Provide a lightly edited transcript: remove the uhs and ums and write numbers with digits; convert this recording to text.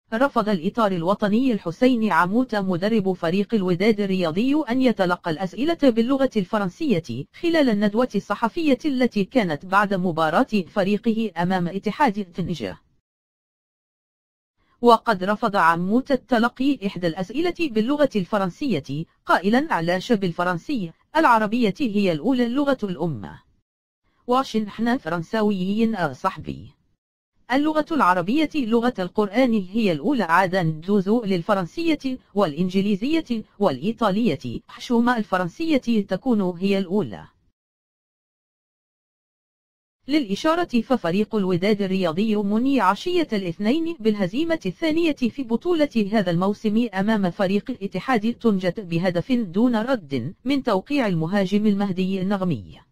رفض الإطار الوطني الحسين عموتة مدرب فريق الوداد الرياضي أن يتلقى الأسئلة باللغة الفرنسية خلال الندوة الصحفية التي كانت بعد مباراة فريقه أمام اتحاد طنجة. وقد رفض عموتة تلقي إحدى الأسئلة باللغة الفرنسية قائلا علاش بالفرنسي، العربية هي الأولى اللغة الأم. واش نحن فرنساويين صاحبي؟ اللغة العربية لغة القرآن هي الأولى، عادا ندوز للفرنسية والإنجليزية والإيطالية، حشومة الفرنسية تكون هي الأولى. للإشارة ففريق الوداد الرياضي مني عشية الاثنين بالهزيمة الثانية في بطولة هذا الموسم أمام فريق الاتحاد طنجة بهدف دون رد من توقيع المهاجم المهدي النغمي.